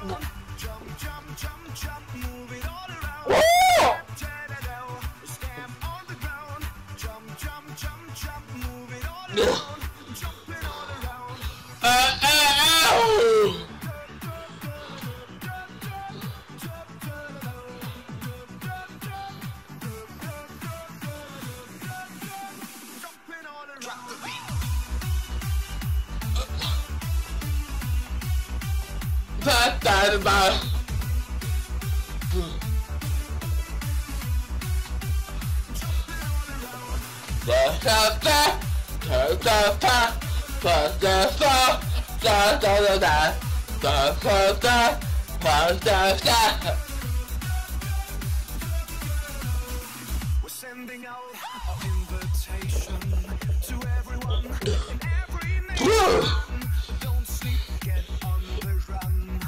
We're sending out our invitation to everyone in every nation. Don't sleep, get on the run.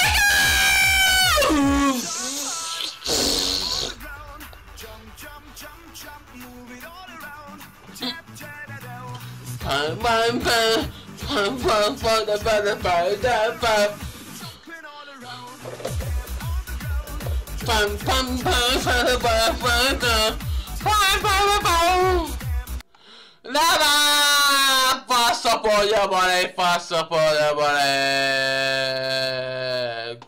Jump, jump, jump, jump, move it all around. Tap, tap, Passapolja balé, passapolja balé.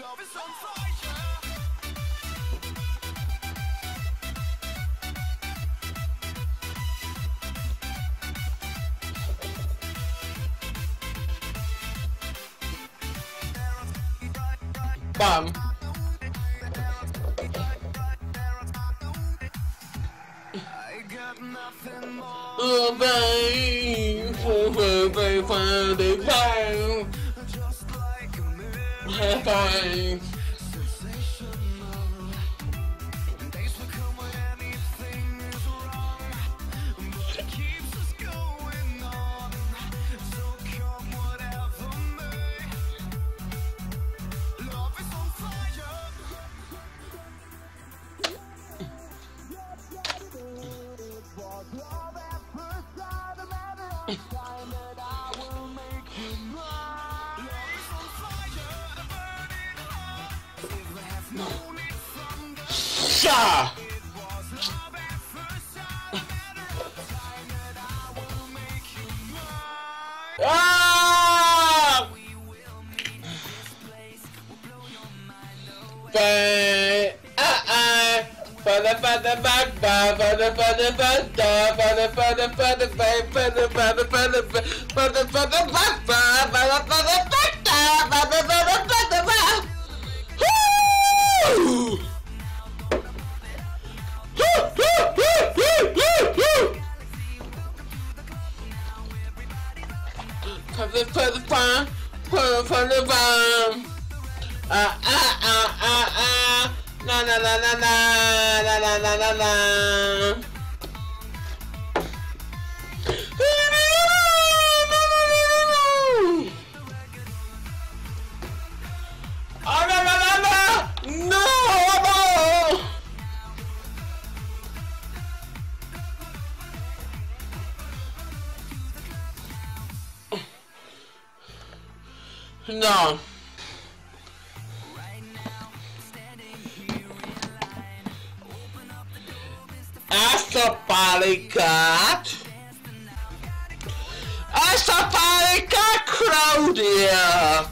Bam. Oh, babe, just like a mirror. Days will come when anything is wrong, but it keeps us going on. So come whatever may, love is on fire. Sha! Ah! Na na na na na na na na na na. Oh no no no no no! No. Ezt a pálinkát, Claudia,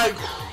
meg!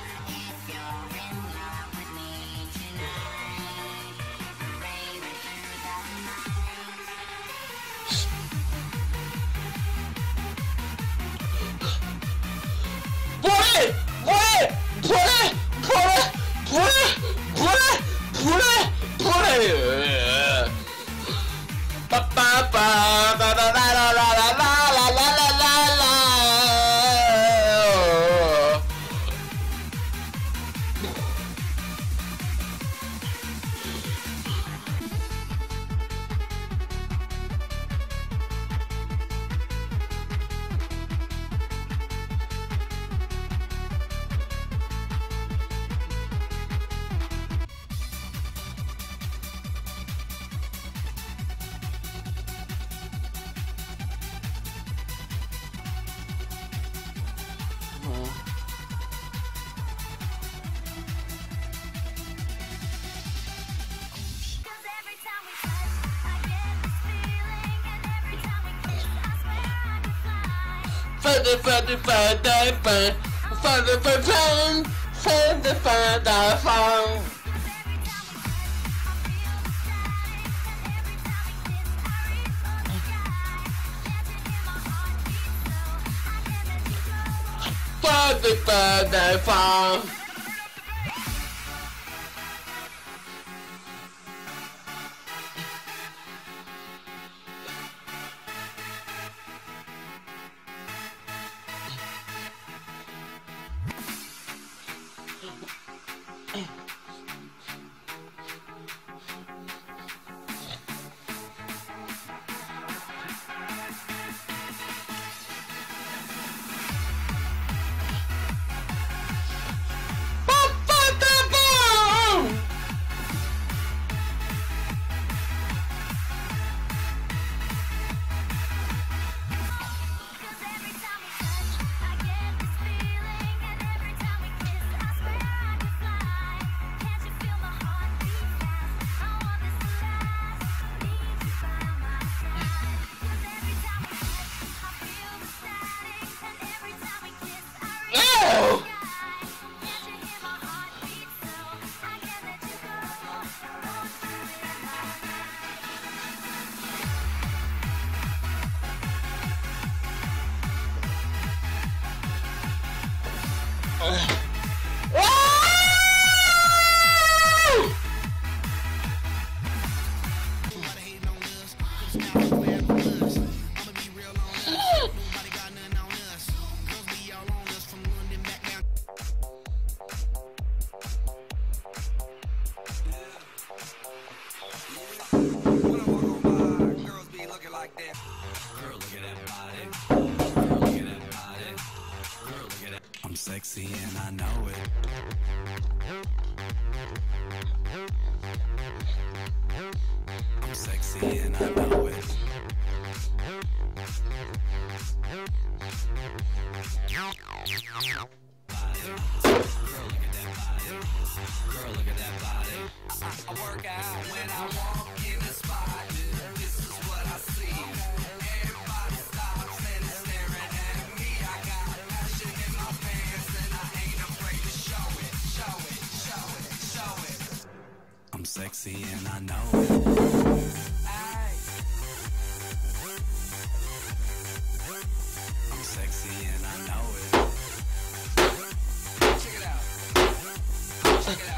Sexy and I know it. I'm sexy and I know it. Girl, look at that body. Girl, look at that body. I work out when I walk in the spot. This is what I see. Everybody stops and is staring at me. I got passion in my pants and I ain't afraid to show it, show it, show it, show it. I'm sexy and I know it. I'm sexy and I know it. Check it out. Check it out.